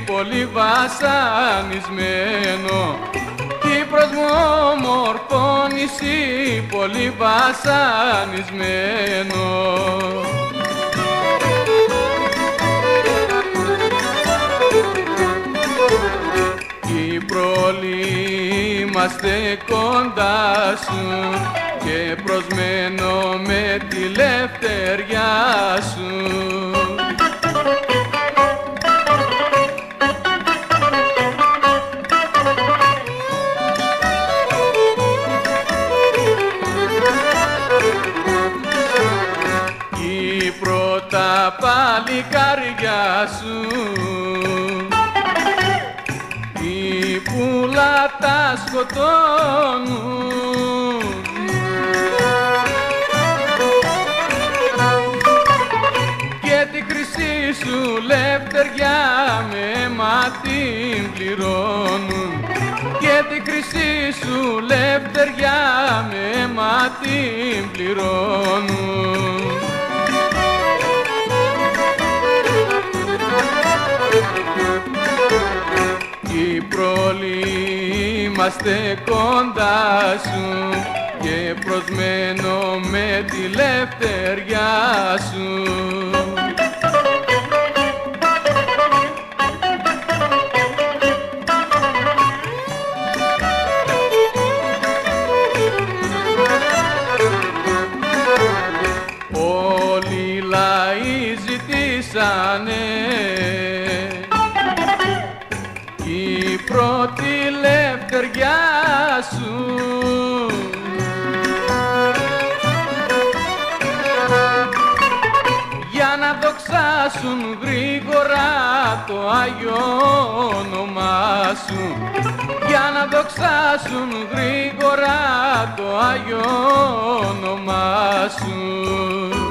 πολύ βασανισμένο, Κύπρος μου όμορφο νησί, πολύ βασανισμένο. Κύπρολοι είμαστε κοντά σου και προσμένω με τη λευτεριά σου. Κύπρο τα παλικάρια σου, οι πουλά τα σκοτώνουν, και τη χρυσή σου λευτεριά με αίμα την πληρώνουν, και τη χρυσή σου λευτεριά με αίμα την πληρώνουν. Κύπρολοι είμαστε κοντά σου και προσμένω με τη λευτεριά σου. Όλοι οι λαοί ζητήσανε η πρώτη λευτεριά σου, για να δοξάσουν γρήγορα το Άγιο όνομά σου, για να δοξάσουν γρήγορα το Άγιο όνομά σου.